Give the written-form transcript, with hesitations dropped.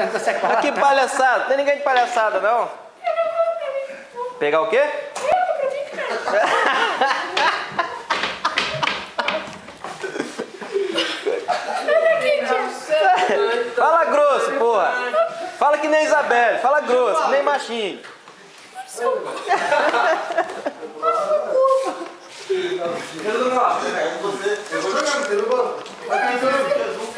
Que palhaçada, não tem ninguém de palhaçada não. Pegar o quê? Fala grosso, porra. Fala que nem Isabelle, fala grosso, que nem machinho. Eu vou jogar, eu vou